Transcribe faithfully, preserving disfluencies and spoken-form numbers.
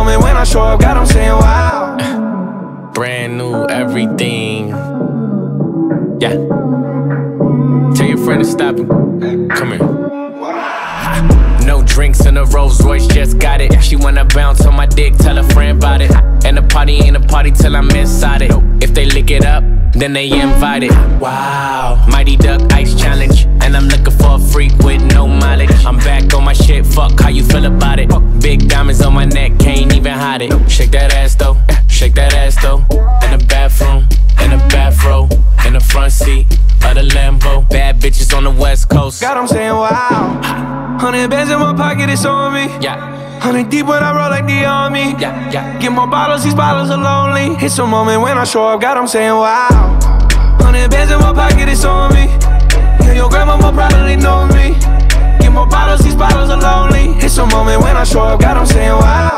moment when I show up, God, I'm saying wow. Brand new everything. Yeah. Tell your friend to stop him. Come here. No drinks in a Rolls Royce, just got it. She wanna bounce on my dick, tell a friend about it. And the party ain't a party till I'm inside it. If they lick it up, then they invited. Wow. Mighty Duck Ice Challenge. And I'm looking for a freak with no mileage. I'm back on my shit, fuck how you feel about it. Big diamonds on my neck, can't even hide it. Shake that ass though, shake that ass though. In the bathroom, in the bathrobe, in the front seat of the Lambo. Bad bitches on the West Coast. God, I'm saying wow. Hundred bands in my pocket, it's on me. Yeah. Hundred deep when I roll like the army. Yeah, yeah. Get more bottles, these bottles are lonely. It's a moment when I show up, God, I'm saying wow. Hundred bands in my pocket, it's on me. Yeah, your grandma will probably know me. Get more bottles, these bottles are lonely. It's a moment when I show up, God, I'm saying wow.